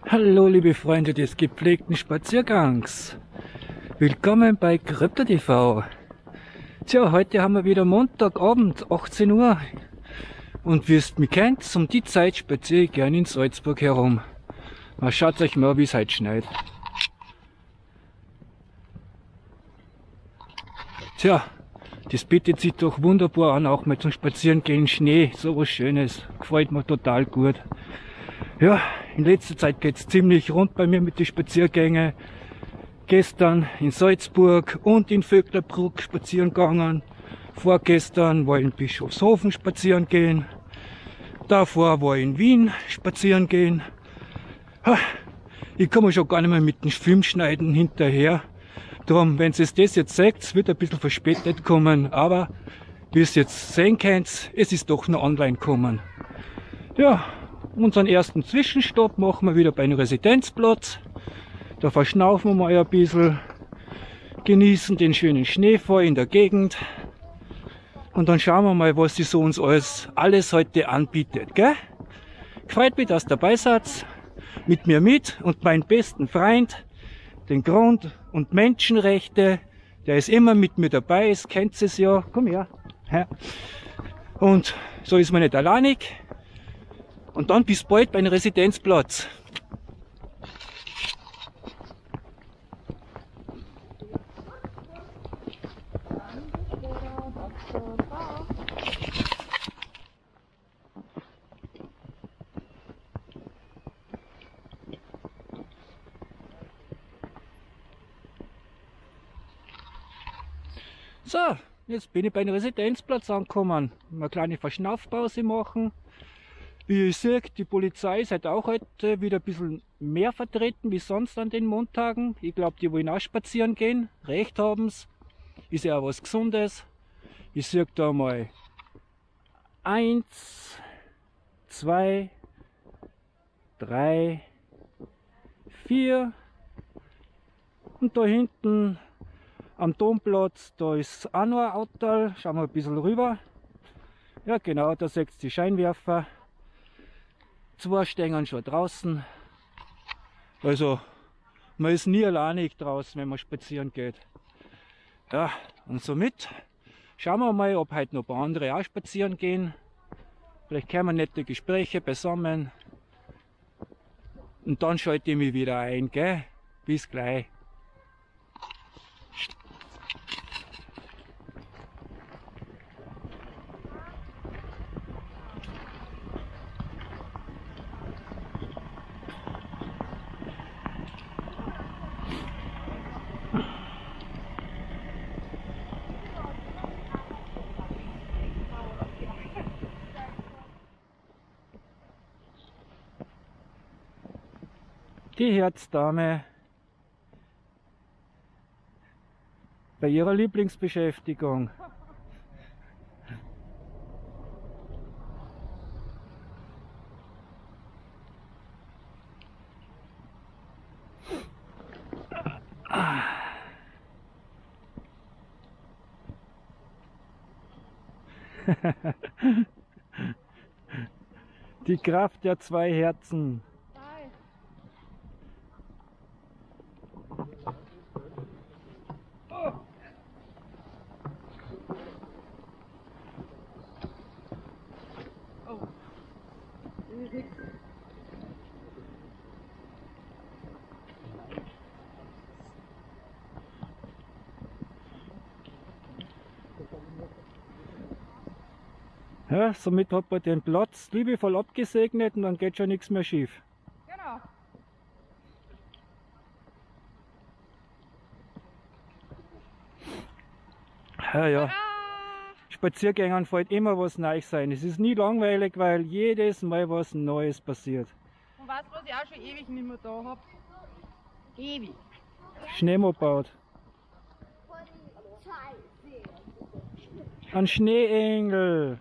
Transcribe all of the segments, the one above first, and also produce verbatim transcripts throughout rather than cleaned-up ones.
Hallo liebe Freunde des gepflegten Spaziergangs. Willkommen bei Krypto T V. Tja, heute haben wir wieder Montagabend, achtzehn Uhr. Und wie es mich kennt, um die Zeit spaziere ich gerne in Salzburg herum. Mal schaut euch mal, wie es heute schneit. Tja, das bietet sich doch wunderbar an, auch mal zum Spazierengehen. Schnee, so was Schönes. Gefällt mir total gut. Ja, in letzter Zeit geht es ziemlich rund bei mir mit den Spaziergängen. Gestern in Salzburg und in Vöcklerbruck spazieren gegangen. Vorgestern war ich in Bischofshofen spazieren gehen. Davor war ich in Wien spazieren gehen. Ich komme schon gar nicht mehr mit dem Filmschneiden hinterher. Darum, wenn ihr das jetzt seht, es wird ein bisschen verspätet kommen, aber wie ihr es jetzt sehen könnt, es ist doch noch online gekommen. Ja, unseren ersten Zwischenstopp machen wir wieder bei einem Residenzplatz. Da verschnaufen wir mal ein bisschen, genießen den schönen Schneefall in der Gegend. Und dann schauen wir mal, was sie so uns alles, alles heute anbietet, gell? Freut mich, dass ihr dabei seid, mit mir mit und meinen besten Freund, den Grund- und Menschenrechte, der ist immer mit mir dabei, ist, kennt es ja, komm her. Ja. Und so ist man nicht alleinig. Und dann bis bald beim Residenzplatz. So, jetzt bin ich beim Residenzplatz angekommen. Eine kleine Verschnaufpause machen. Wie ihr seht, die Polizei ist halt auch heute wieder ein bisschen mehr vertreten wie sonst an den Montagen. Ich glaube, die wollen auch spazieren gehen. Recht haben's. Ist ja auch was Gesundes. Ich sehe da mal eins, zwei, drei, vier. Und da hinten am Domplatz, da ist auch noch ein Auto. Schauen wir ein bisschen rüber. Ja genau, da seht ihr die Scheinwerfer. Zwei stehen schon draußen. Also man ist nie alleinig draußen, wenn man spazieren geht. Ja, und somit schauen wir mal, ob heute noch ein paar andere auch spazieren gehen. Vielleicht können wir nette Gespräche beisammen. Und dann schalte ich mich wieder ein, gell? Bis gleich. Die Herzdame bei ihrer Lieblingsbeschäftigung. Die Kraft der zwei Herzen. Ja, somit hat man den Platz liebevoll abgesegnet und dann geht schon nichts mehr schief. Genau. Ja, ja. Spaziergängern fällt immer was Neues sein. Es ist nie langweilig, weil jedes Mal was Neues passiert. Und weißt du, was ich auch schon ewig nicht mehr da habe? Ewig. Schneemobil. Ein Schneeengel.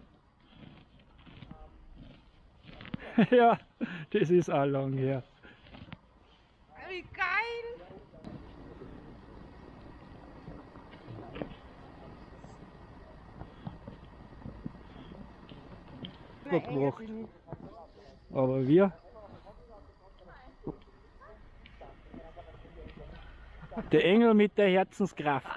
Ja, das ist auch lang her. Wie geil! Gemacht. Aber wir Der Engel mit der Herzenskraft.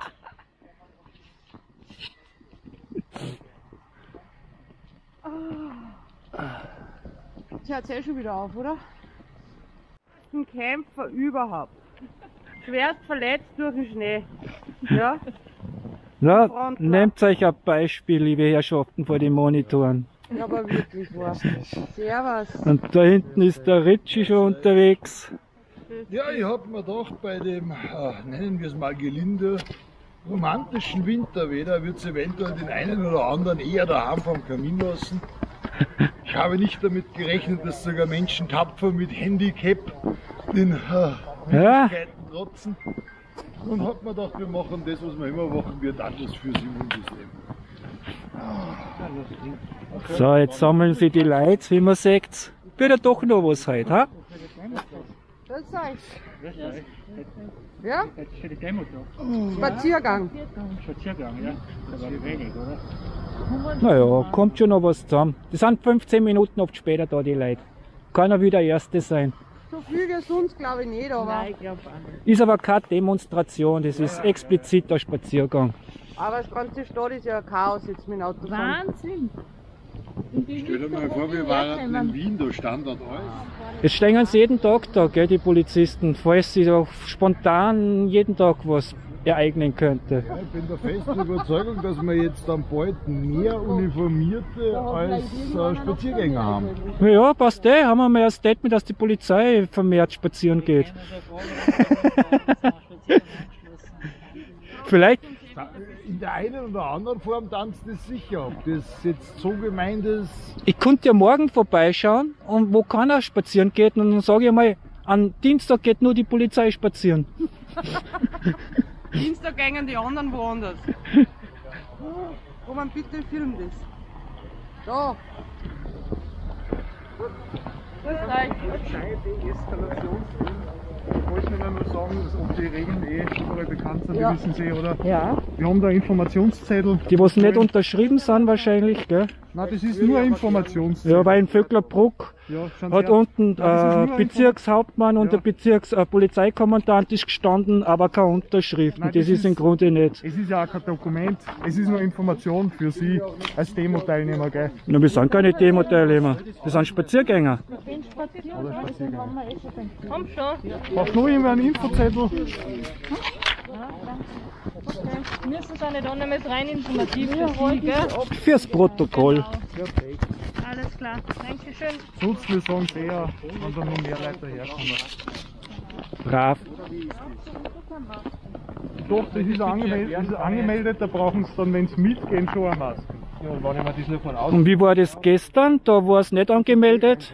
Jetzt hört es eh schon wieder auf, oder? Ein Kämpfer überhaupt. Schwerst verletzt durch den Schnee. Ja? Na, Frontler. nehmt euch ein Beispiel, liebe Herrschaften, vor den Monitoren. Ja, aber wirklich wahr. Servus. Und da hinten ist der Ritchie schon unterwegs. Ja, ich hab mir gedacht, bei dem, äh, nennen wir es mal gelinde, romantischen Winterwetter wird es eventuell den einen oder anderen eher daheim vom Kamin lassen. Ich habe nicht damit gerechnet, dass sogar Menschen tapfer mit Handicap den äh, Widrigkeiten trotzen. Und hab mir gedacht, wir machen das, was wir immer machen, wird anders fürs Immunsystem. So, jetzt sammeln sie die Leute, wie man sieht. Wird ja doch noch was heute, ha? Das ist euch. Ja? Spaziergang. Spaziergang, ja. Das war wenig, oder? Naja, kommt schon noch was zusammen. Die sind fünfzehn Minuten oft später da, die Leute. Kann ja wieder Erste sein. So viel wie sonst glaube ich nicht, aber. Nein, ich glaube auch nicht. Ist aber keine Demonstration, das ist explizit der Spaziergang. Aber das ganze Stadt ist ja ein Chaos jetzt mit dem Auto. Wahnsinn! Stell dir mal vor, wir waren in Wien, da stand dort alles. Es stehen sie jeden Tag da, gell, die Polizisten, falls sie auch spontan jeden Tag was ereignen könnte. Ja, ich bin der festen Überzeugung, dass wir jetzt dann bald mehr Uniformierte als äh, Spaziergänger haben. Ja, passt eh, haben wir mal ein Statement, dass die Polizei vermehrt spazieren geht. Vielleicht. In der einen oder anderen Form tanzt es sicher. Ob das jetzt so gemeint ist. Ich konnte ja morgen vorbeischauen und wo keiner spazieren geht und dann sage ich mal, am Dienstag geht nur die Polizei spazieren. Dienstag gehen die anderen woanders. Roman, bitte film das. Da. Ich wollte Ihnen nur sagen, dass ob die Regeln eh überall bekannt sind, Ja. die wissen Sie, oder? Ja. Wir haben da Informationszettel. Die, was nicht unterschrieben sind wahrscheinlich, gell? Nein, das ist nur ein Informationszettel. Ja, weil in Vöcklerbruck Ja, schauen hat Sie her. unten Nein, das ist äh, nur Bezirkshauptmann und Ja. der Bezirkspolizeikommandant ist gestanden, aber keine Unterschrift. Nein, Und das, das ist im ist- Grunde nicht. Es ist ja auch kein Dokument, es ist nur Information für Sie als Demo-Teilnehmer, gell? Na, wir sind keine Demo-Teilnehmer, wir sind Spaziergänger. Komm schon. Braucht nur irgendwer einen Infozettel? Müssen Sie nicht annehmen, ist rein informativ für Sie, gell? Fürs Protokoll. Alles klar. Dankeschön. Sonst wir sagen es eher, wenn da noch mehr Leute herkommen. Brav. Doch, das ist angemeldet, das ist angemeldet, da brauchen Sie dann, wenn Sie mitgehen, schon eine Maske. Und wie war das gestern? Da war es nicht angemeldet.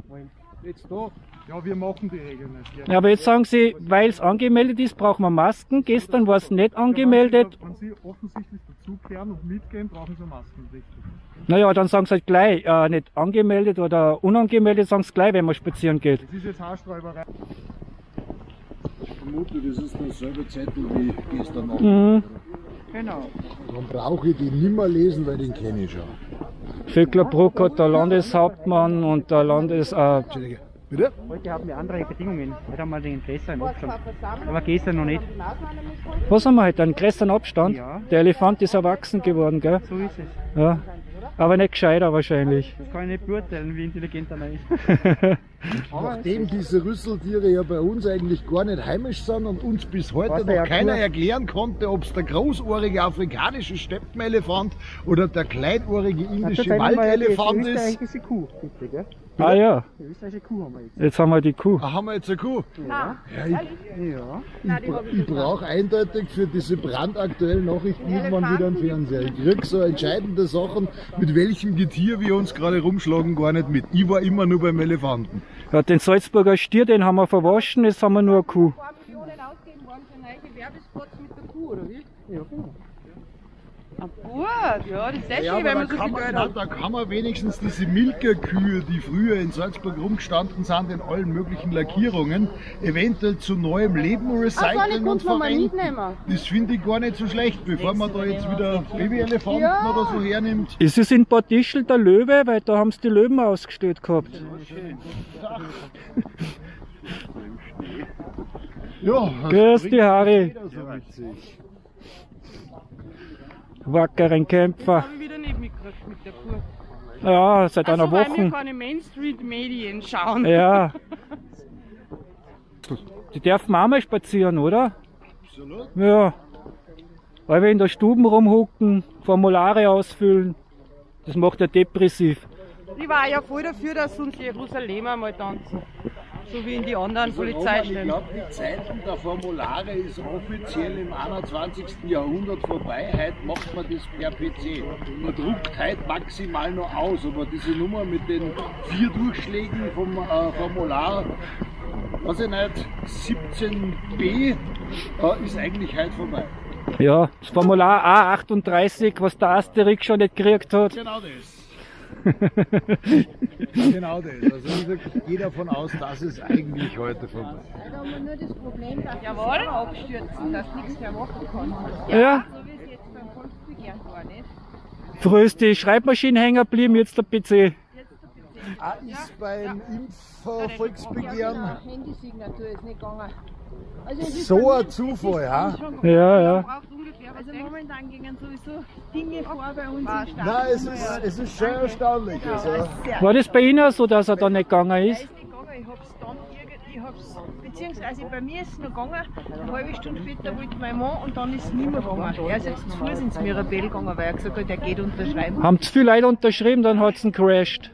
Ja, wir machen die Regeln nicht. Gell? Ja, aber jetzt sagen Sie, weil es angemeldet ist, brauchen wir Masken. Gestern war es nicht angemeldet. Wenn Sie offensichtlich dazugehören und mitgehen, brauchen Sie Masken, richtig. Naja, dann sagen Sie halt gleich, äh, nicht angemeldet oder unangemeldet, sagen Sie gleich, wenn man spazieren geht. Das ist jetzt Haarsträuberei. Ich vermute, das ist derselbe Zettel wie gestern Abend. Mhm. Genau. Dann brauche ich den nimmer lesen, weil den kenne ich schon. Vöcklerbruck hat der Landeshauptmann und der Landes... Äh, Entschuldige. Bitte? Heute haben wir andere Bedingungen. Heute haben wir den größeren Abstand. Aber gestern noch nicht. was haben wir heute? Einen größeren Abstand? Ja. Der Elefant ist erwachsen geworden, gell? So ist es. Ja. Aber nicht gescheiter wahrscheinlich. Das kann ich nicht beurteilen, wie intelligent er ist. Nachdem diese Rüsseltiere ja bei uns eigentlich gar nicht heimisch sind und uns bis heute Was noch der ja keiner tut. erklären konnte, ob es der großohrige afrikanische Steppenelefant oder der kleidohrige indische Waldelefant Die ist. österreichische Kuh, bitte, gell? Ah ja, Die österreichische Kuh haben wir jetzt. jetzt haben wir die Kuh. Ah, haben wir jetzt eine Kuh? Ah, Ja, ich Ja. ich, bra ich brauche eindeutig für diese brandaktuellen Nachrichten irgendwann wieder einen Fernseher. Ich krieg so entscheidende Sachen, mit welchem Getier wir uns gerade rumschlagen, gar nicht mit. Ich war immer nur beim Elefanten. Ja, den Salzburger Stier, den haben wir verwaschen, jetzt haben wir nur eine Kuh. ein paar Millionen ausgeben worden für neue Werbespots mit der Kuh, oder wie? Ja, genau. Ah, gut, ja, das ist echt Ja, schön, aber wenn da man so kann viel man, Geld na, hat. da kann man wenigstens diese Milka-Kühe, die früher in Salzburg rumgestanden sind, in allen möglichen Lackierungen, eventuell zu neuem Leben Ach, so eine recyceln und Kunst wollen wir verwenden. mitnehmen. Das finde ich gar nicht so schlecht, bevor man da jetzt wieder Babyelefanten Ja. oder so hernimmt. Ist es in Bad Ischl der Löwe? Weil da haben sie die Löwen ausgestellt gehabt. Ja, Grüß dich, Harry. jeder so mit sich. Wackeren Kämpfer. Habe ich wieder nicht mitgekriegt mit der Kur. Ja, seit einer Also, weil wir Woche. keine Main-Street-Medien schauen. Ja. Die dürfen auch mal spazieren, oder? Absolut. Ja. Weil wir in der Stube rumhucken, Formulare ausfüllen. Das macht ja depressiv. Ich war ja voll dafür, dass uns Jerusalem einmal tanzen. So wie in die anderen Also, Roman, ich Polizeistellen. glaube, die Zeiten der Formulare ist offiziell im einundzwanzigsten Jahrhundert vorbei. Heute macht man das per P C. Man druckt heute maximal noch aus, aber diese Nummer mit den vier Durchschlägen vom äh, Formular, weiß ich nicht, siebzehn b, äh, ist eigentlich heute vorbei. Ja, das Formular A achtunddreißig, was der Asterix schon nicht gekriegt hat. Genau das. Genau das. Also ich gehe davon aus, dass es eigentlich heute vorbei ist. Da haben wir nur das Problem, dass Jawohl. die abstürzen, dass nichts mehr machen kann. Ja. So wie es jetzt beim Volksbegehren war, nicht? Früher ist die Schreibmaschine hängen geblieben, jetzt der P C. Ah, ist beim Impfvolksbegehren Ja, Handysignatur ist nicht gegangen. Also es ist so bei ein mir- Zufall, ja? Ja, ja. Braucht ungefähr was Also denkst momentan gingen sowieso Dinge vor bei uns im Staat. Nein, es ist, es ist schon erstaunlich. Also, War das bei Ihnen so, dass er da nicht gegangen Er ist? ist nicht gegangen, ich hab's dann irgendwie, ich hab's, beziehungsweise bei mir ist es noch gegangen, eine halbe Stunde später wollte mein Mann und dann ist es nicht mehr gegangen. Er ist jetzt zu Fuß ins Mirabell gegangen, weil er gesagt hat, er geht unterschreiben. Haben zu viele Leute unterschrieben, dann hat es ihn crashed.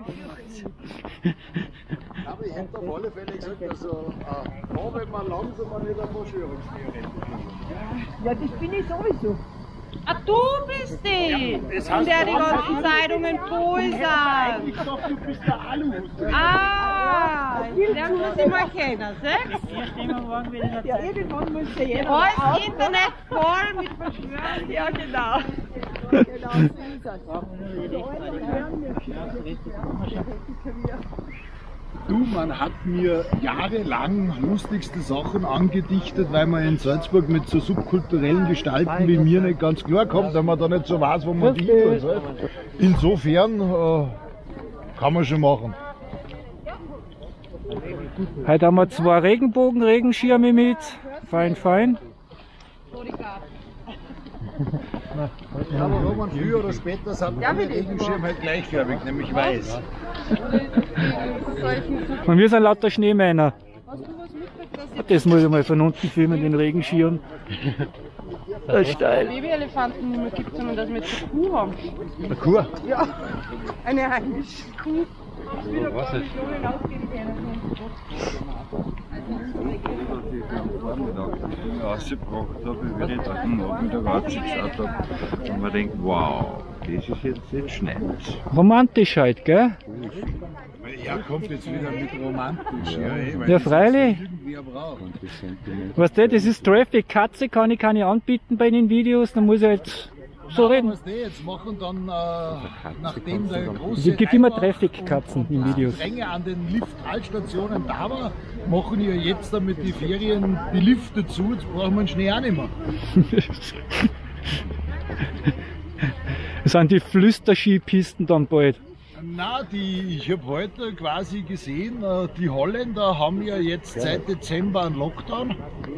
aber ich hätte auf alle Fälle gesagt, also, äh, da wenn man langsamer nicht eine Verschwörungstheorie. Ja, das bin ich sowieso. Ah, du bist die! Von der die ganzen Zeitungen voll sind. Ich dachte, du bist der Aluhut. Ah, der muss ich mal kennen, sechs? Ja, irgendwann muss ja jeder. Alles Internet voll mit Verschwörungen. Ja, genau. Genau so ist es. Du, man hat mir jahrelang lustigste Sachen angedichtet, weil man in Salzburg mit so subkulturellen Gestalten wie mir nicht ganz klar kommt, weil man da nicht so weiß, wo man die tun soll. Insofern äh, kann man schon machen. Heute haben wir zwei Regenbogen-Regenschirme mit. Fein, fein. Aber Roman, früher oder später sind alle Regenschirme halt gleichfarbig, nämlich weiß. Und wir sind lauter Schneemänner. Das muss ich mal von unten filmen, den Regenschirm. Das ist steil. Babyelefanten nicht mehr gibt, sondern dass wir jetzt eine Kuh haben. Eine Kuh? Ja, eine heimische Kuh. Rausgebracht habe, wie ich da am Nachmittag ausgeschaut habe. Und man denkt, wow, das ist jetzt, jetzt schneit. Romantisch halt, gell? Er kommt jetzt wieder mit romantisch. Ja, eh, weil Ja, das freilich. irgendwer braucht. Weißt du, das ist Traffic. Katze kann ich keine anbieten bei den Videos, dann muss ich halt so reden. Was die jetzt machen, dann äh, nachdem der große Es gibt immer Reibach Traffic-Katzen in und Videos. Dränge an den Lift-Haltstationen da war, machen ja jetzt damit die Ferien die Lifte zu, jetzt brauchen wir den Schnee auch nicht mehr. Das sind die Flüsterskipisten dann bald. Na, die, ich habe heute quasi gesehen, äh, die Holländer haben ja jetzt seit Dezember einen Lockdown.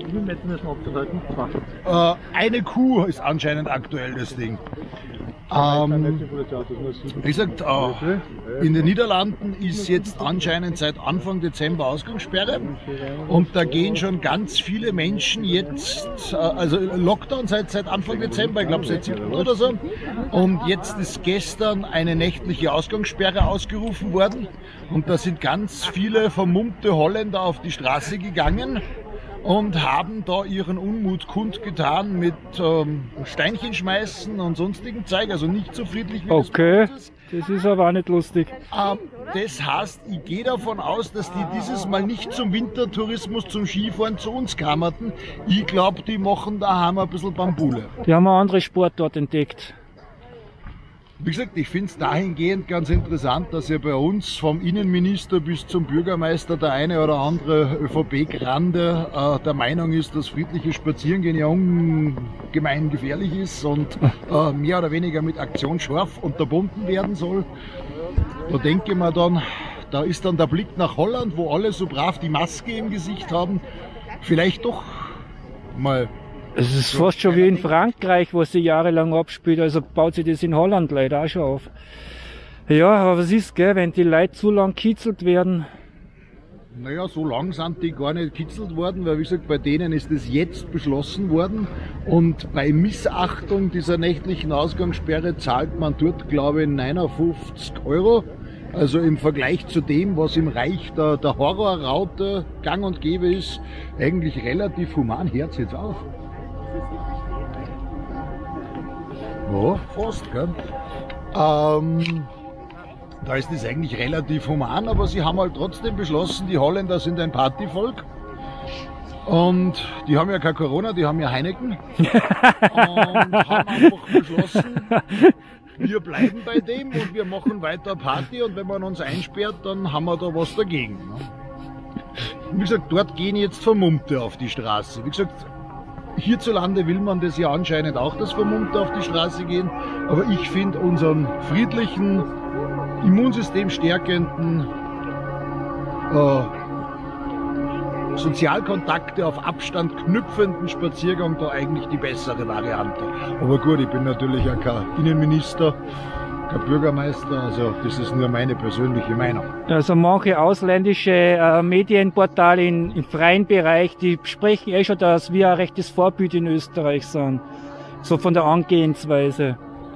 Äh, eine Kuh ist anscheinend aktuell das Ding. Ähm, wie gesagt, äh, in den Niederlanden ist jetzt anscheinend seit Anfang Dezember Ausgangssperre und da gehen schon ganz viele Menschen jetzt, äh, also Lockdown seit, seit Anfang Dezember, ich glaube seit siebten oder so, und jetzt ist gestern eine nächtliche Ausgangssperre ausgerufen worden und da sind ganz viele vermummte Holländer auf die Straße gegangen und haben da ihren Unmut kundgetan mit ähm, Steinchen schmeißen und sonstigen Zeug, also nicht so friedlich wie Okay, das bei uns ist. das ist aber auch nicht lustig. Ähm, das heißt, ich gehe davon aus, dass die dieses Mal nicht zum Wintertourismus, zum Skifahren zu uns kammerten. Ich glaube, die machen daheim ein bisschen Bambule. Die haben eine andere Sportart entdeckt. Wie gesagt, ich finde es dahingehend ganz interessant, dass ja bei uns vom Innenminister bis zum Bürgermeister der eine oder andere ÖVP-Grande äh, der Meinung ist, dass friedliches Spazierengehen ja ungemein gefährlich ist und äh, mehr oder weniger mit Aktion scharf unterbunden werden soll. Da denke ich mir dann, da ist dann der Blick nach Holland, wo alle so brav die Maske im Gesicht haben. vielleicht doch mal. Es ist fast schon wie in Frankreich, wo sie jahrelang abspielt, also baut sich das in Holland leider auch schon auf. Ja, aber was ist, gell, wenn die Leute zu lang kitzelt werden? Naja, so lang sind die gar nicht kitzelt worden, weil wie gesagt, bei denen ist es jetzt beschlossen worden und bei Missachtung dieser nächtlichen Ausgangssperre zahlt man dort, glaube ich, neunundfünfzig Euro. Also im Vergleich zu dem, was im Reich der, der Horrorraute gang und gäbe ist, eigentlich relativ human. Hört's jetzt auf. Ja, fast, gell? Ähm, da ist es eigentlich relativ human, aber sie haben halt trotzdem beschlossen, die Holländer sind ein Partyvolk. Und die haben ja kein Corona, die haben ja Heineken. Und haben einfach beschlossen, wir bleiben bei dem und wir machen weiter Party und wenn man uns einsperrt, dann haben wir da was dagegen. Ne? Wie gesagt, dort gehen jetzt Vermummte auf die Straße. Wie gesagt, hierzulande will man das ja anscheinend auch, dass Vermummte auf die Straße gehen, aber ich finde unseren friedlichen, Immunsystem stärkenden, äh, Sozialkontakte auf Abstand knüpfenden Spaziergang da eigentlich die bessere Variante. Aber gut, ich bin natürlich ja kein Innenminister, kein Bürgermeister, also das ist nur meine persönliche Meinung. Also manche ausländische äh, Medienportale in, im freien Bereich, die sprechen eh schon, dass wir ein rechtes Vorbild in Österreich sind. So von der Angehensweise.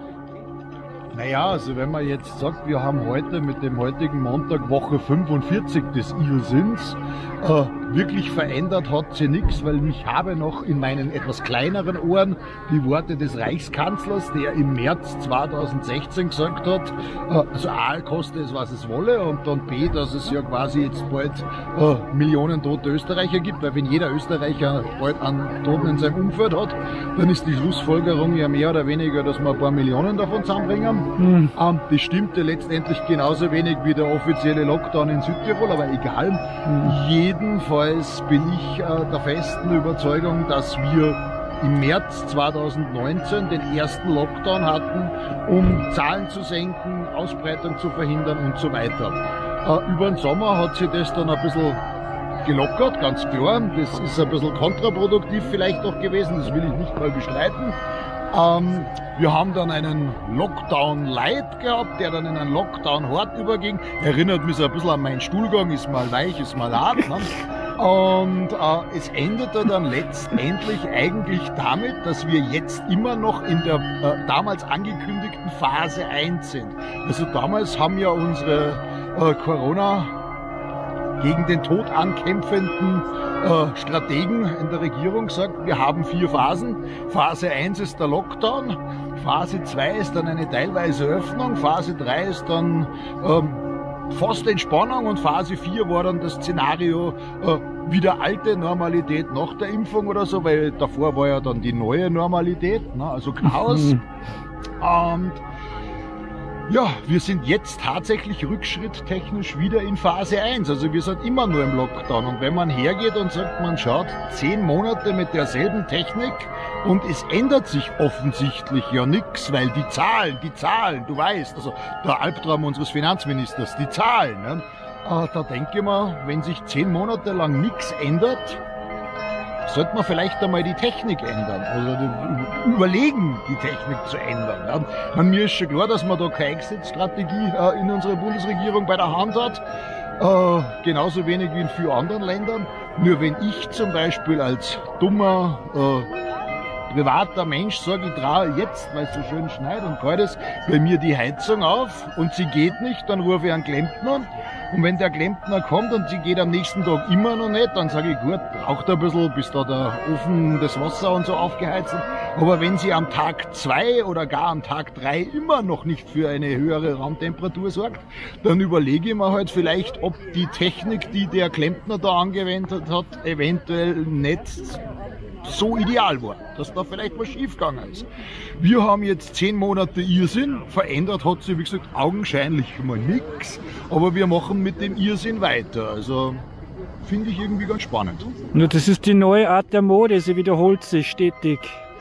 Naja, also wenn man jetzt sagt, wir haben heute mit dem heutigen Montag Woche fünfundvierzig des Irrsinns, äh, wirklich verändert hat sie nichts, weil ich habe noch in meinen etwas kleineren Ohren die Worte des Reichskanzlers, der im März zweitausendsechzehn gesagt hat, äh, also A, koste es was es wolle und dann B, dass es ja quasi jetzt bald äh, Millionen tote Österreicher gibt, weil wenn jeder Österreicher bald einen Toten in seinem Umfeld hat, dann ist die Schlussfolgerung ja mehr oder weniger, dass wir ein paar Millionen davon zusammenbringen. Mhm. Ähm, das stimmte letztendlich genauso wenig wie der offizielle Lockdown in Südtirol, aber egal. Mhm. Jedenfalls bin ich äh, der festen Überzeugung, dass wir im März zweitausendneunzehn den ersten Lockdown hatten, um Zahlen zu senken, Ausbreitung zu verhindern und so weiter. Äh, über den Sommer hat sich das dann ein bisschen gelockert, ganz klar. Das ist ein bisschen kontraproduktiv vielleicht auch gewesen, das will ich nicht mal bestreiten. Ähm, wir haben dann einen Lockdown Light gehabt, der dann in einen Lockdown Hard überging. Erinnert mich so ein bisschen an meinen Stuhlgang, ist mal weich, ist mal hart. Ne? Und äh, es endete dann letztendlich eigentlich damit, dass wir jetzt immer noch in der äh, damals angekündigten Phase eins sind. Also damals haben ja unsere äh, Corona gegen den Tod ankämpfenden äh, Strategen in der Regierung gesagt, wir haben vier Phasen. Phase eins ist der Lockdown, Phase zwei ist dann eine teilweise Öffnung, Phase drei ist dann ähm, fast Entspannung und Phase vier war dann das Szenario äh, wieder alte Normalität nach der Impfung oder so, weil davor war ja dann die neue Normalität, ne, also Chaos. Und ja, wir sind jetzt tatsächlich rückschritttechnisch wieder in Phase eins. Also wir sind immer nur im Lockdown. Und wenn man hergeht und sagt, man schaut zehn Monate mit derselben Technik und es ändert sich offensichtlich ja nichts, weil die Zahlen, die Zahlen, du weißt, also der Albtraum unseres Finanzministers, die Zahlen, ne? äh, da denke ich mir, wenn sich zehn Monate lang nichts ändert, sollte man vielleicht einmal die Technik ändern oder überlegen, die Technik zu ändern. Ja. Man, mir ist schon klar, dass man da keine Exit-Strategie äh, in unserer Bundesregierung bei der Hand hat, äh, genauso wenig wie in vielen anderen Ländern. Nur wenn ich zum Beispiel als dummer äh, privater Mensch sage, ich traue jetzt, weil es so schön schneit und kalt ist, bei mir die Heizung auf und sie geht nicht, dann rufe ich einen Klempner. Und wenn der Klempner kommt und sie geht am nächsten Tag immer noch nicht, dann sage ich, gut, braucht ein bisschen, bis da der Ofen, das Wasser und so aufgeheizt ist. Aber wenn sie am Tag zwei oder gar am Tag drei immer noch nicht für eine höhere Raumtemperatur sorgt, dann überlege ich mir halt vielleicht, ob die Technik, die der Klempner da angewendet hat, eventuell nicht so ideal war, dass da vielleicht was schiefgegangen ist. Wir haben jetzt zehn Monate Irrsinn, verändert hat sich, wie gesagt, augenscheinlich mal nichts, aber wir machen mit dem Irrsinn weiter. Also finde ich irgendwie ganz spannend. Nur das ist die neue Art der Mode, sie wiederholt sich stetig.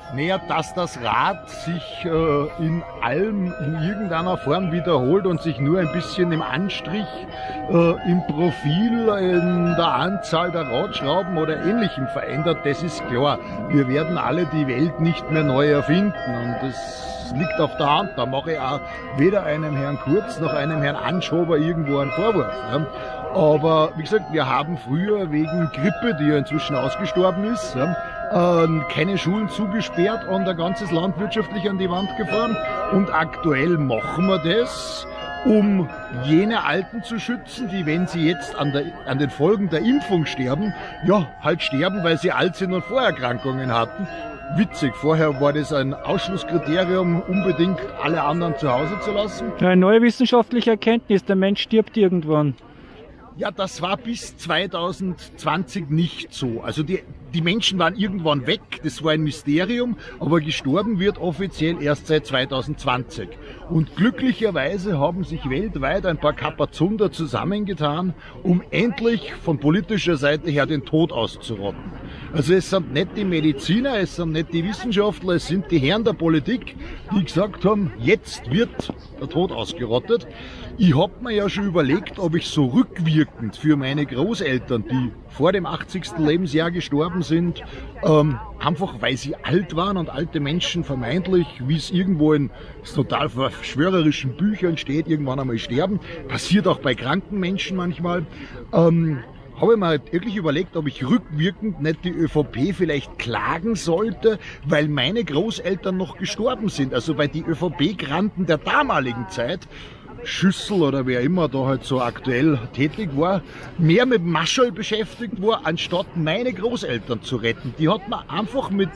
Naja, dass das Rad sich äh, in allem in irgendeiner Form wiederholt und sich nur ein bisschen im Anstrich, äh, im Profil, in der Anzahl der Radschrauben oder Ähnlichem verändert, das ist klar. Wir werden alle die Welt nicht mehr neu erfinden und das liegt auf der Hand. Da mache ich auch weder einem Herrn Kurz noch einem Herrn Anschober irgendwo einen Vorwurf. Ja. Aber wie gesagt, wir haben früher wegen Grippe, die ja inzwischen ausgestorben ist, ja, äh, keine Schulen zugesperrt und ein ganzes Land wirtschaftlich an die Wand gefahren. Und aktuell machen wir das, um jene Alten zu schützen, die, wenn sie jetzt an, der, an den Folgen der Impfung sterben, ja, halt sterben, weil sie alt sind und Vorerkrankungen hatten. Witzig, vorher war das ein Ausschlusskriterium, unbedingt alle anderen zu Hause zu lassen. Eine neue wissenschaftliche Erkenntnis, der Mensch stirbt irgendwann. Ja, das war bis zweitausendzwanzig nicht so. Also die, die Menschen waren irgendwann weg, das war ein Mysterium, aber gestorben wird offiziell erst seit zweitausendzwanzig. Und glücklicherweise haben sich weltweit ein paar Kapazunder zusammengetan, um endlich von politischer Seite her den Tod auszurotten. Also es sind nicht die Mediziner, es sind nicht die Wissenschaftler, es sind die Herren der Politik, die gesagt haben, jetzt wird der Tod ausgerottet. Ich habe mir ja schon überlegt, ob ich so rückwirkend für meine Großeltern, die vor dem achtzigsten Lebensjahr gestorben sind, ähm, einfach weil sie alt waren und alte Menschen vermeintlich, wie es irgendwo in total verschwörerischen Büchern steht, irgendwann einmal sterben. Passiert auch bei kranken Menschen manchmal. Ähm, habe ich mir wirklich überlegt, ob ich rückwirkend nicht die ÖVP vielleicht klagen sollte, weil meine Großeltern noch gestorben sind. Also weil die ÖVP-Granten der damaligen Zeit, Schüssel oder wer immer da halt so aktuell tätig war, mehr mit Mascherl beschäftigt war, anstatt meine Großeltern zu retten. Die hat man einfach mit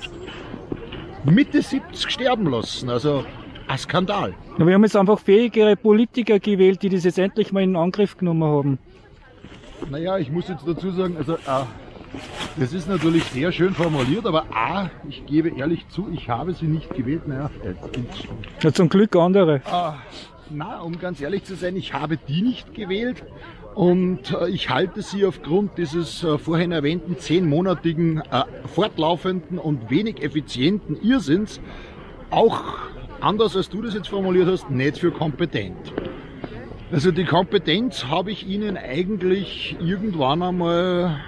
Mitte siebzig sterben lassen. Also ein Skandal. Ja, wir haben jetzt einfach fähigere Politiker gewählt, die das jetzt endlich mal in Angriff genommen haben. Naja, ich muss jetzt dazu sagen, also äh, das ist natürlich sehr schön formuliert, aber A, ich gebe ehrlich zu, ich habe sie nicht gewählt. Naja, ja, zum Glück andere. Äh, na, um ganz ehrlich zu sein, ich habe die nicht gewählt und äh, ich halte sie aufgrund dieses äh, vorhin erwähnten zehnmonatigen äh, fortlaufenden und wenig effizienten Irrsinns auch, anders als du das jetzt formuliert hast, nicht für kompetent. Also die Kompetenz habe ich Ihnen eigentlich irgendwann einmal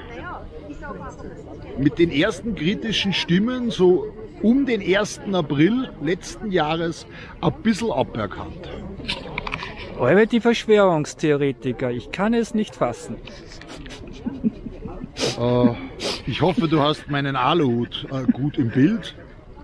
mit den ersten kritischen Stimmen so um den ersten April letzten Jahres ein bisschen aberkannt. Eure die Verschwörungstheoretiker, ich kann es nicht fassen. Äh, ich hoffe, du hast meinen Aluhut äh, gut im Bild.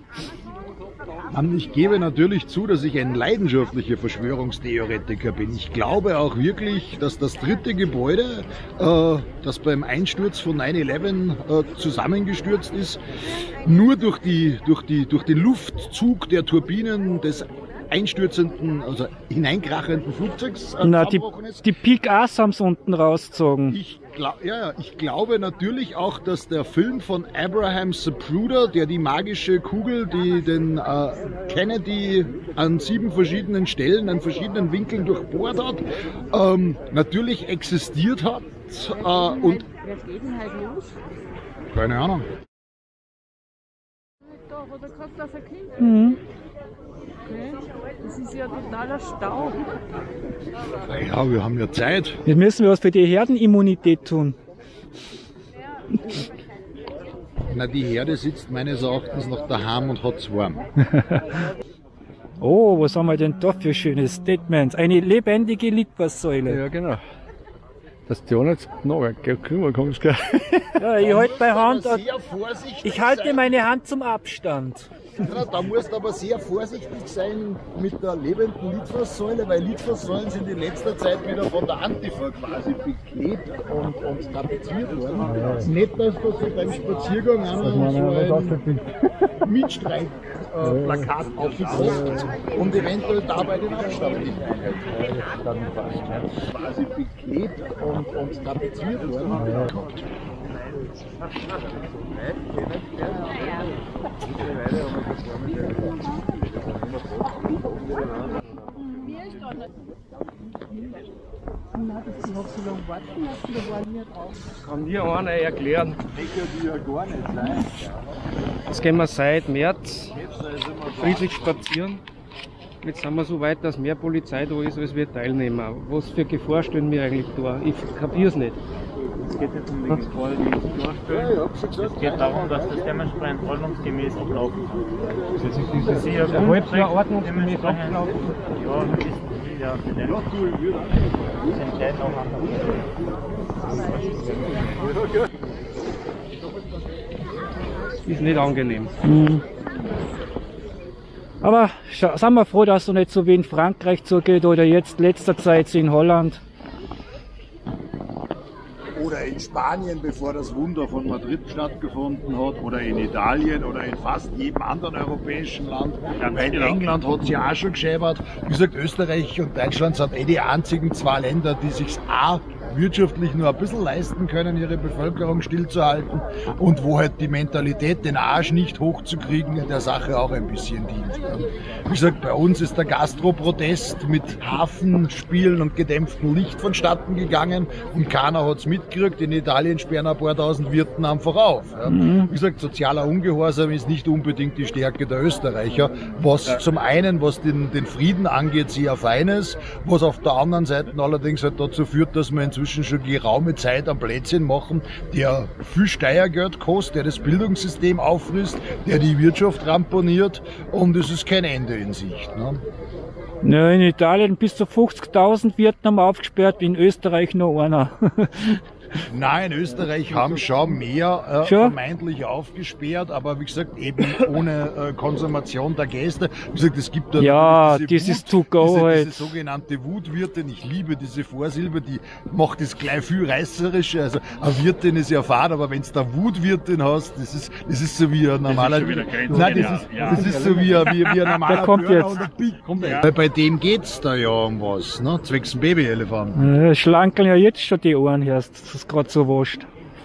Ich gebe natürlich zu, dass ich ein leidenschaftlicher Verschwörungstheoretiker bin. Ich glaube auch wirklich, dass das dritte Gebäude, äh, das beim Einsturz von neun elf äh, zusammengestürzt ist, nur durch, die, durch, die, durch den Luftzug der Turbinen des einstürzenden, also hineinkrachenden Flugzeugs äh, Na, die, die Peak Ass haben es unten rausgezogen. Ich, glaub, ja, ich glaube natürlich auch, dass der Film von Abraham Zapruder, der die magische Kugel, die den äh, Kennedy an sieben verschiedenen Stellen, an verschiedenen Winkeln durchbohrt hat, ähm, natürlich existiert hat. Äh, und Was geht denn halt los? keine Ahnung. Da, wo der Kastasser Kind. Mhm. Okay. Das ist ja totaler Stau. Ja, wir haben ja Zeit. Jetzt müssen wir was für die Herdenimmunität tun. Na, die Herde sitzt meines Erachtens noch daheim und hat's warm. Oh, was haben wir denn da für schöne Statements? Eine lebendige Litfaßsäule. Ja, genau. Dass die auch nicht nachher kriegen, kommst gleich. Ja, ich halte meine Hand, Sehr vorsichtig ich halte sein. meine Hand zum Abstand. Ja, da musst du aber sehr vorsichtig sein mit der lebenden Litfaßsäule, weil Litfaßsäulen sind in letzter Zeit wieder von der Antifa quasi beklebt und, und tapeziert worden. Ja. Nicht, dass du so beim Spaziergang einmal so ein Mitstreik-Plakat äh, aufgesetzt und eventuell dabei den Abstand nicht einhält. Quasi beklebt und, und tapeziert worden. Ja. Mir Kann mir einer erklären? Jetzt gehen wir seit März friedlich spazieren. Jetzt sind wir so weit, dass mehr Polizei da ist, als wir Teilnehmer. Was für Gefahr stellen wir eigentlich da? Ich kapiere es nicht. Es geht nicht um die Gefahr, die wir darstellen. Es geht darum, dass das dementsprechend ordnungsgemäß ablaufen kann. Das ist dieses Ein halbes Jahr ordnungsgemäß ablaufen. Ja, das ist ja für den sind Leute auch anders. Ist nicht angenehm. Mhm. Aber sind wir froh, dass es nicht so wie in Frankreich zugeht oder jetzt letzter Zeit in Holland. Oder in Spanien, bevor das Wunder von Madrid stattgefunden hat, oder in Italien oder in fast jedem anderen europäischen Land. Weil in England hat es ja auch schon gescheibert. Wie gesagt, Österreich und Deutschland sind eh die einzigen zwei Länder, die sich auch wirtschaftlich nur ein bisschen leisten können, ihre Bevölkerung stillzuhalten und wo halt die Mentalität, den Arsch nicht hochzukriegen, in der Sache auch ein bisschen dient. Wie gesagt, bei uns ist der Gastro-Protest mit Hafenspielen und gedämpftem Licht vonstatten gegangen und keiner hat es mitgekriegt. In Italien sperren ein paar tausend Wirten einfach auf. Mhm. Wie gesagt, sozialer Ungehorsam ist nicht unbedingt die Stärke der Österreicher, was ja. zum einen, was den, den Frieden angeht, sehr fein ist, was auf der anderen Seite allerdings halt dazu führt, dass man inzwischen schon geraume Zeit am Blödsinn machen, der viel Steuergeld kostet, der das Bildungssystem auffrisst, der die Wirtschaft ramponiert und es ist kein Ende in Sicht. Ne? Ja, in Italien bis zu fünfzigtausend Vietnam aufgesperrt, in Österreich nur einer. Nein, in Österreich haben schon mehr äh, schon? vermeintlich aufgesperrt, aber wie gesagt, eben ohne äh, Konsumation der Gäste. Wie gesagt, es gibt da ja, diese dieses Wut, To-Go diese, halt. diese sogenannte Wutwirtin. Ich liebe diese Vorsilbe, die macht das gleich viel reißerischer. Also eine Wirtin ist ja fad, aber wenn du da Wutwirtin hast, das ist, das ist so wie ein normaler... Das ist, nein, das ist, ja. das ist so wie, wie, wie ein normaler kommt Burger jetzt. und ein Pik. Ja. Weil bei dem geht's da ja um was, ne? Zwecks ein Babyelefant. Ja, schlankeln ja jetzt schon die Ohren erst. Das ist gerade so wurscht.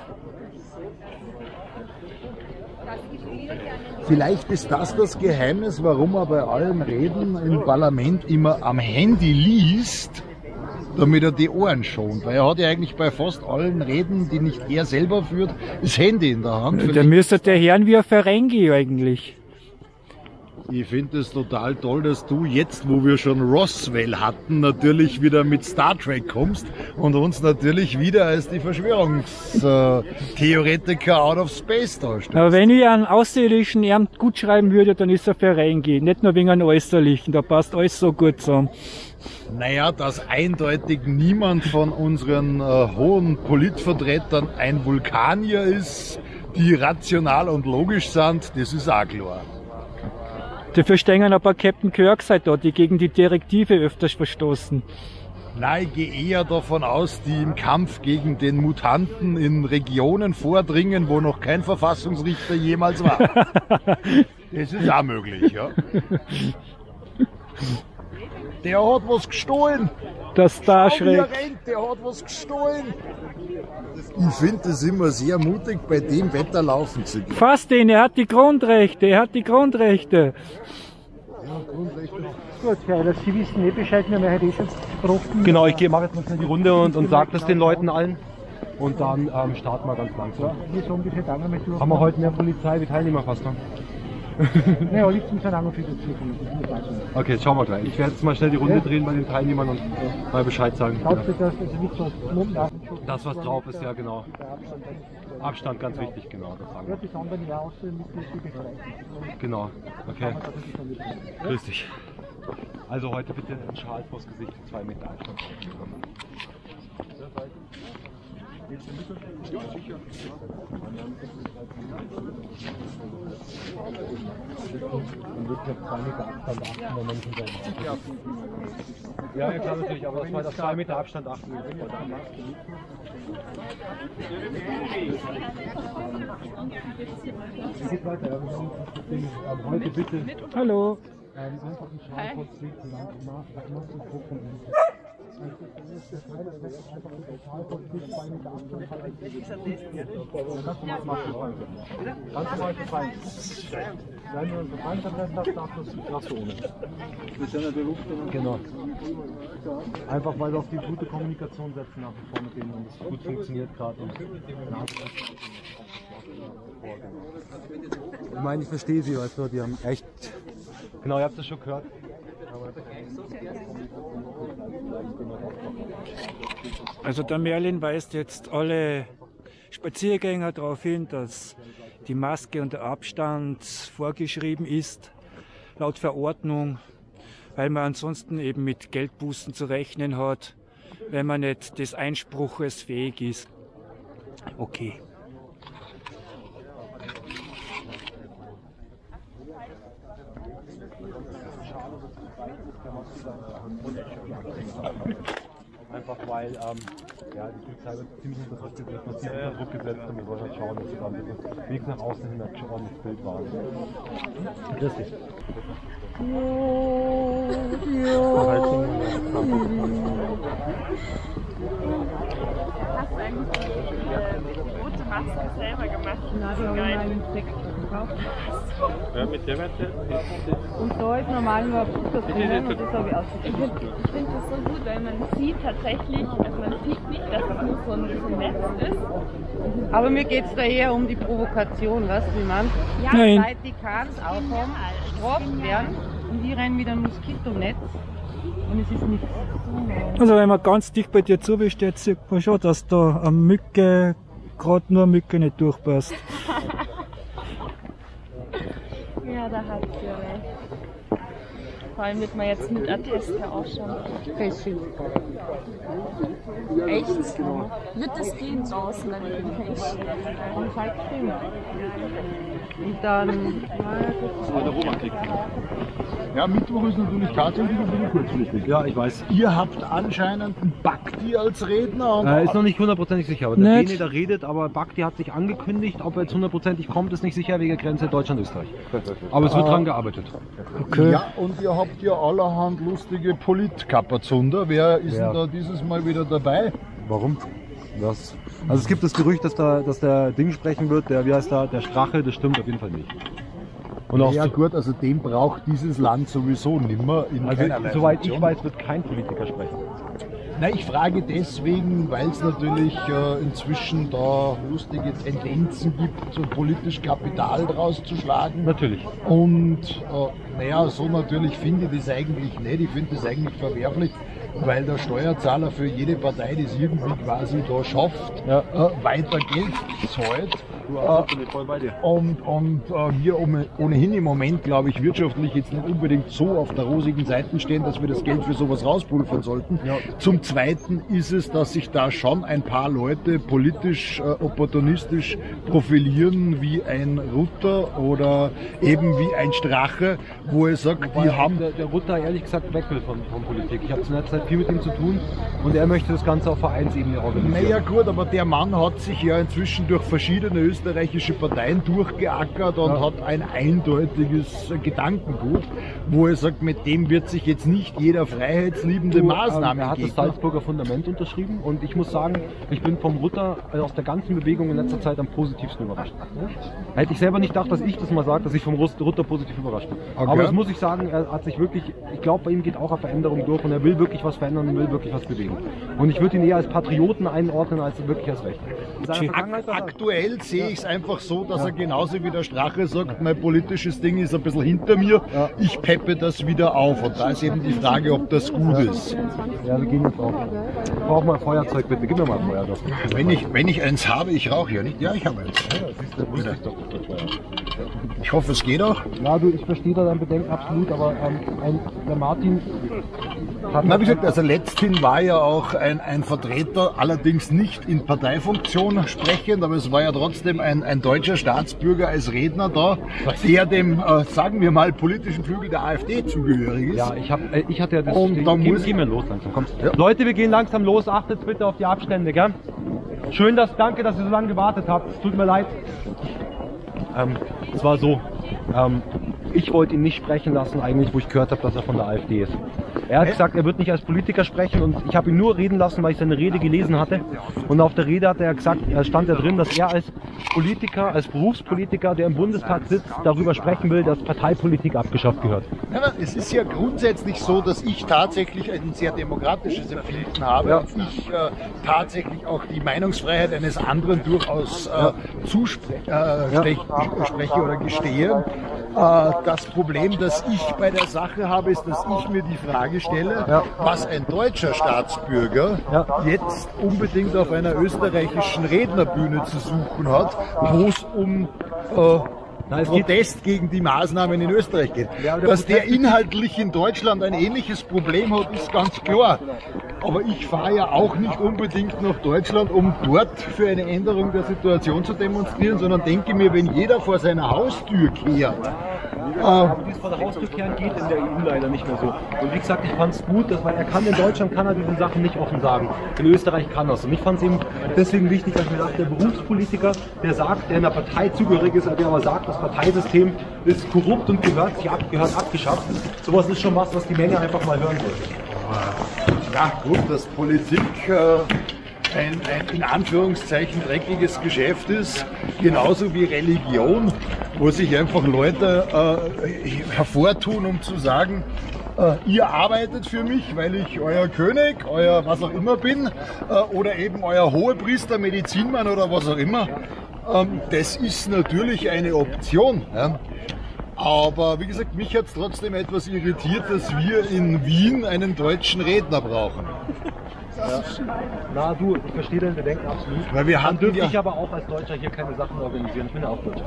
Vielleicht ist das das Geheimnis, warum er bei allen Reden im Parlament immer am Handy liest, damit er die Ohren schont. Weil er hat ja eigentlich bei fast allen Reden, die nicht er selber führt, das Handy in der Hand. Vielleicht da müsste der Herrn wie ein Ferengi eigentlich. Ich finde es total toll, dass du jetzt, wo wir schon Roswell hatten, natürlich wieder mit Star Trek kommst und uns natürlich wieder als die Verschwörungstheoretiker out of space darstellst. Aber wenn ich einen Außerirdischen ihm gut schreiben würde, dann ist er Ferengi. Nicht nur wegen einem Äußerlichen, da passt alles so gut zusammen. Naja, dass eindeutig niemand von unseren äh, hohen Politvertretern ein Vulkanier ist, die rational und logisch sind, das ist auch klar. Dafür stehen ein paar Captain Kirks halt da, die gegen die Direktive öfters verstoßen. Nein, ich gehe eher davon aus, die im Kampf gegen den Mutanten in Regionen vordringen, wo noch kein Verfassungsrichter jemals war. Das ist auch möglich, ja. Der hat was gestohlen. Das da schräg. Der hat was gestohlen. Ich finde es immer sehr mutig, bei dem Wetter laufen zu gehen. Fasst ihn, er hat die Grundrechte, er hat die Grundrechte. Ja, Grundrechte. Gut, ja, dass Sie wissen eh Bescheid, wir haben ja heute eh schon gesprochen. Genau, ich mache jetzt mal schnell die Runde und, und sage das den Leuten allen. Und dann ähm, starten wir ganz langsam. Wie so ungefähr dann mit Haben wir heute mehr Polizei wie Teilnehmer fast noch? Naja, liegt uns dann an und für das Okay, jetzt schauen wir gleich. Ich werde jetzt mal schnell die Runde drehen bei den Teilnehmern und mal Bescheid sagen. Glaubst du, dass das nicht so das, was drauf ist, ja genau. Abstand ganz wichtig, genau. Das sagen wir. Genau, okay. Grüß dich. Also heute bitte ein Schal vors Gesicht und zwei Meter Abstand. Ja, sicher. Dann wird noch zwei Meter Abstand achten, wenn man nicht hinter Ja, ja, klar, natürlich, aber das war das zwei Meter Abstand achten. Geht weiter, heute bitte. Hallo. Einfach einen Schal kurz links und dann nach, Ganz normal gefallen. Wenn du einen Verfallsadresse hast, darfst du ohne. Genau. Einfach weil wir auf die gute Kommunikation setzen nach wie vor mit denen und es gut funktioniert gerade. Ich meine, ich verstehe sie, weißt du, die haben echt. Genau, ihr habt das schon gehört. Also der Merlin weist jetzt alle Spaziergänger darauf hin, dass die Maske und der Abstand vorgeschrieben ist, laut Verordnung, weil man ansonsten eben mit Geldbußen zu rechnen hat, wenn man nicht des Einspruches fähig ist. Okay. Einfach weil ähm, ja, die Polizei wird ziemlich unter Druck gesetzt, massiv unter Druck gesetzt und wir wollen halt schauen, dass wir da ein bisschen Weg nach außen hin ein ordentliches Bild wahren. Grüß dich. Hast du eigentlich die rote Maske selber gemacht? Nein, die habe ich mal im Text gekauft. Ja, mit der Wette. Und da ist normal nur ein Futter drinnen und das habe ich ausgeschrieben. Ich finde das so gut, weil man sieht tatsächlich, also man sieht nicht, dass das nur so ein, so ein Netz ist. Aber mir geht es da eher um die Provokation, weißt du, wie man? Ja, Nein. Leute, die keins aufhaben, gestraft werden und die rennen mit einem Moskitonetz und es ist nichts. Also wenn man ganz dicht bei dir zuwischt, jetzt sieht man schon, dass da eine Mücke, gerade nur eine Mücke nicht durchpasst. Ja, da hat sie recht. Vor allem wird man jetzt mit Atteste auch schon feststellen. Echt? Wird das gehen draußen, wenn ich bin fest? Und halt stimmt. Und dann... Ja, Mittwoch ist natürlich tatsächlich ein bisschen kurzfristig. Ja, ich weiß. Ihr habt anscheinend einen Bakti als Redner. Und Äh, ist noch nicht hundertprozentig sicher, aber der Nicht. Bene, der redet, aber Bakti hat sich angekündigt, ob er jetzt hundertprozentig kommt, ist nicht sicher wegen der Grenze Deutschland-Österreich. Aber es wird Ah. dran gearbeitet. Okay. Ja, und ihr habt ja allerhand lustige Polit-Kapperzunder. Wer ist Ja. denn da dieses Mal wieder dabei? Warum? Das, also es gibt das Gerücht, dass, da, dass der Ding sprechen wird, der, wie heißt der, der Strache, das stimmt auf jeden Fall nicht. Und auch Ja so, gut, also den braucht dieses Land sowieso nimmer in also keinerlei soweit ich Funktion. weiß, wird kein Politiker sprechen. Nein, ich frage deswegen, weil es natürlich äh, inzwischen da lustige Tendenzen gibt, so politisch Kapital draus zu schlagen. Natürlich. Und äh, naja, so natürlich finde ich das eigentlich nicht. Ich finde das eigentlich verwerflich, weil der Steuerzahler für jede Partei, die es irgendwie quasi da schafft, Ja. äh, weiter Geld zahlt. Du auch, bin ich voll bei dir. Und, und äh, wir um, ohnehin im Moment, glaube ich, wirtschaftlich jetzt nicht unbedingt so auf der rosigen Seite stehen, dass wir das Geld für sowas rauspulvern sollten. Ja. Zum Zweiten ist es, dass sich da schon ein paar Leute politisch, äh, opportunistisch profilieren, wie ein Rutter oder eben wie ein Strache, wo er sagt, Wobei die haben... der, der Rutter ehrlich gesagt weg will von, von Politik. Ich habe in der Zeit viel mit ihm zu tun und er möchte das Ganze auf Vereinsebene organisieren. Naja gut, aber der Mann hat sich ja inzwischen durch verschiedene österreichische Parteien durchgeackert und Ja. hat ein eindeutiges Gedankengut, wo er sagt, mit dem wird sich jetzt nicht jeder freiheitsliebende Du, Maßnahme ähm, Er hat das entgegnen. Salzburger Fundament unterschrieben und ich muss sagen, ich bin vom Rutter also aus der ganzen Bewegung in letzter Zeit am positivsten überrascht. Hätte ich selber nicht gedacht, dass ich das mal sage, dass ich vom Rutter positiv überrascht bin. Okay. Aber das muss ich sagen, er hat sich wirklich, ich glaube, bei ihm geht auch eine Veränderung durch und er will wirklich was verändern und will wirklich was bewegen. Und ich würde ihn eher als Patrioten einordnen, als wirklich als Rechter. In seiner Vergangenheit hat er- Aktuell sehe ich es einfach so, dass er genauso wie der Strache sagt, mein politisches Ding ist ein bisschen hinter mir, Ja. ich peppe das wieder auf. Und da ist eben die Frage, ob das gut ist. Ja, wir gehen jetzt auch. Ich brauche mal ein Feuerzeug, bitte. Gib mir mal ein Feuer. Das. Wenn ich, wenn ich eins habe, ich rauche ja nicht. Ja, ich habe eins. Bitte. Ich hoffe, es geht auch. Ja, du, ich verstehe da dein Bedenken absolut, aber ähm, ein, der Martin hat... Na, wie gesagt, also letzthin war ja auch ein, ein Vertreter, allerdings nicht in Parteifunktion sprechend, aber es war ja trotzdem ein, ein deutscher Staatsbürger als Redner da, der dem, äh, sagen wir mal, politischen Flügel der AfD zugehörig ist. Ja, ich, hab, äh, ich hatte ja das... Und da geh, muss- gehen wir los langsam, komm. Ja. Leute, wir gehen langsam los, achtet bitte auf die Abstände, gell? Schön, dass, danke, dass ihr so lange gewartet habt, es tut mir leid. Ähm, es war so, ähm, ich wollte ihn nicht sprechen lassen eigentlich, wo ich gehört habe, dass er von der AfD ist. Er hat gesagt, er wird nicht als Politiker sprechen und ich habe ihn nur reden lassen, weil ich seine Rede gelesen hatte. Und auf der Rede hat er gesagt, er stand da drin, dass er als Politiker, als Berufspolitiker, der im Bundestag sitzt, darüber sprechen will, dass Parteipolitik abgeschafft gehört. Ja, es ist ja grundsätzlich so, dass ich tatsächlich ein sehr demokratisches Empfinden habe Ja. und ich äh, tatsächlich auch die Meinungsfreiheit eines anderen durchaus äh, zuspreche äh, spreche oder gestehe. Äh, das Problem, das ich bei der Sache habe, ist, dass ich mir die Frage stelle, Ja. was ein deutscher Staatsbürger Ja. jetzt unbedingt auf einer österreichischen Rednerbühne zu suchen hat, wo es um äh, Na, es geht- Protest gegen die Maßnahmen in Österreich geht. Ja, aber der Dass der Protest- inhaltlich in Deutschland ein ähnliches Problem hat, ist ganz klar. Aber ich fahre ja auch nicht unbedingt nach Deutschland, um dort für eine Änderung der Situation zu demonstrieren, sondern denke mir, wenn jeder vor seiner Haustür kehrt, Aber wie es vor der Haustür kehren geht in der E U leider nicht mehr so. Und wie gesagt, ich fand es gut, dass, weil er kann in Deutschland kann er diese Sachen nicht offen sagen. In Österreich kann er es. Und ich fand es eben deswegen wichtig, dass mir sagt, der Berufspolitiker, der sagt, der einer Partei zugehörig ist, der aber sagt, das Parteisystem ist korrupt und gehört, sich ab, gehört abgeschafft. Sowas ist schon was, was die Menge einfach mal hören sollte. ja gut, dass Politik äh, ein, ein in Anführungszeichen dreckiges Geschäft ist, genauso wie Religion, wo sich einfach Leute äh, hervortun, um zu sagen, äh, ihr arbeitet für mich, weil ich euer König, euer was auch immer bin, äh, oder eben euer Hohepriester, Medizinmann oder was auch immer. Ähm, das ist natürlich eine Option. Ja. Aber wie gesagt, mich hat es trotzdem etwas irritiert, dass wir in Wien einen deutschen Redner brauchen. Ja. Na du, ich verstehe dein Bedenken absolut. Weil wir Dann hatten dürfte ja- ich aber auch als Deutscher hier keine Sachen organisieren. Ich bin ja auch Deutscher.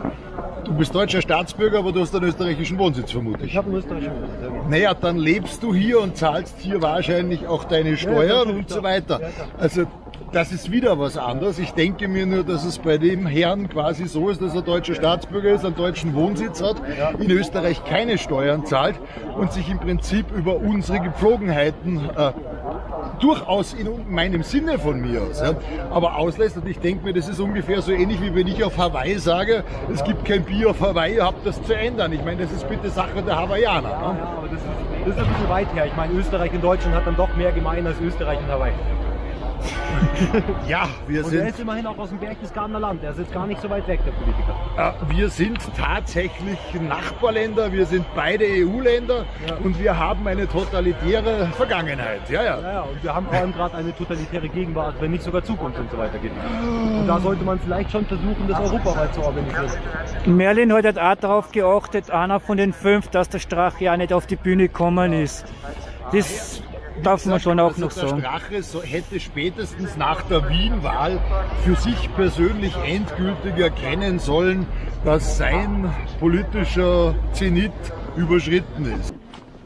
Du bist deutscher Staatsbürger, aber du hast einen österreichischen Wohnsitz vermutlich. Ich habe einen österreichischen Wohnsitz. sehr gut. Naja, dann lebst du hier und zahlst hier wahrscheinlich auch deine Steuern ja, und so klar. weiter. Ja, klar. Also das ist wieder was anderes. Ich denke mir nur, dass es bei dem Herrn quasi so ist, dass er deutscher Staatsbürger ist, einen deutschen Wohnsitz hat, in Österreich keine Steuern zahlt und sich im Prinzip über unsere Gepflogenheiten äh, durchaus in meinem Sinne von mir aus, ja, aber auslässt. Und ich denke mir, das ist ungefähr so ähnlich, wie wenn ich auf Hawaii sage, es gibt kein Bier auf Hawaii, ihr habt das zu ändern. Ich meine, das ist bitte Sache der Hawaiianer. Ne? Ja, aber das ist, das ist ein bisschen weit her. Ich meine, Österreich und Deutschland hat dann doch mehr gemein als Österreich und Hawaii. Ja, wir Und sind... er ist immerhin auch aus dem Berchtesgadener Land. Er sitzt gar nicht so weit weg, der Politiker. Äh, Wir sind tatsächlich Nachbarländer, wir sind beide E U-Länder Ja. und wir haben eine totalitäre Vergangenheit. Ja, ja. Ja, ja, und wir haben vor allem gerade eine totalitäre Gegenwart, wenn nicht sogar Zukunft und so weiter geht. Und da sollte man vielleicht schon versuchen, das europaweit zu organisieren. Merlin hat halt auch darauf geachtet, einer von den fünf, dass der Strache ja nicht auf die Bühne gekommen ist. Das darf man schon auch Also noch der sagen. Strache so hätte spätestens nach der Wien-Wahl für sich persönlich endgültig erkennen sollen, dass sein politischer Zenit überschritten ist.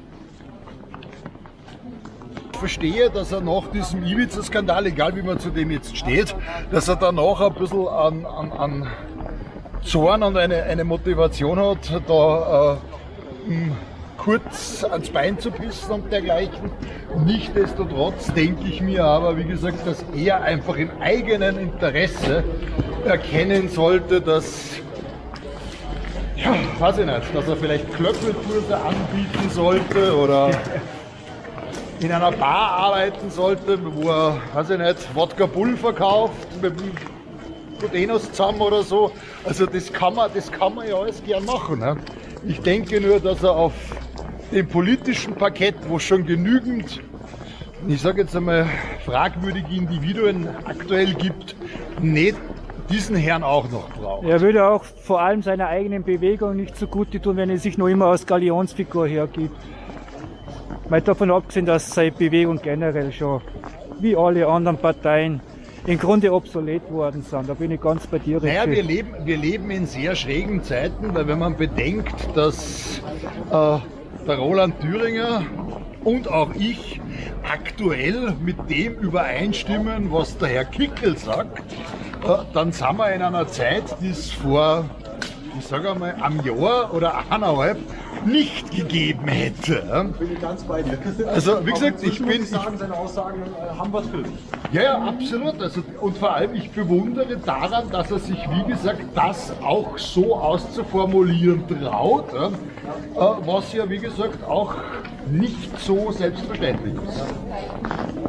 Ich verstehe, dass er nach diesem Ibiza-Skandal, egal wie man zu dem jetzt steht, dass er danach ein bisschen an, an, an Zorn und eine, eine Motivation hat, da äh, mh, kurz ans Bein zu pissen und dergleichen. Nichtsdestotrotz denke ich mir aber, wie gesagt, dass er einfach im eigenen Interesse erkennen sollte, dass, ja, weiß ich nicht, dass er vielleicht Klöppelkurse anbieten sollte oder in einer Bar arbeiten sollte, wo er, weiß ich nicht, Wodka Bull verkauft, mit dem Protenos zusammen oder so. Also das kann man, das kann man ja alles gern machen. Ne? Ich denke nur, dass er auf dem politischen Parkett, wo es schon genügend, ich sage jetzt einmal, fragwürdige Individuen aktuell gibt, nicht diesen Herrn auch noch braucht. Er würde auch vor allem seiner eigenen Bewegung nicht so gut tun, wenn er sich noch immer als Galionsfigur hergibt. Mal davon abgesehen, dass seine Bewegung generell schon, wie alle anderen Parteien, im Grunde obsolet worden sind. Da bin ich ganz bei dir. Naja, Richie. wir leben, wir leben in sehr schrägen Zeiten, weil wenn man bedenkt, dass äh, der Roland Thüringer und auch ich aktuell mit dem übereinstimmen, was der Herr Kickl sagt, äh, dann sind wir in einer Zeit, die es vor ich sage einmal, am Jahr oder eineinhalb nicht gegeben hätte. Bin ich ganz bei dir. Also, wie gesagt, ich bin. Ich sagen, seine Aussagen haben was für dich. Ja, ja, absolut. Also, und vor allem, ich bewundere daran, dass er sich, wie gesagt, das auch so auszuformulieren traut, ja, was ja, wie gesagt, auch nicht so selbstverständlich ist.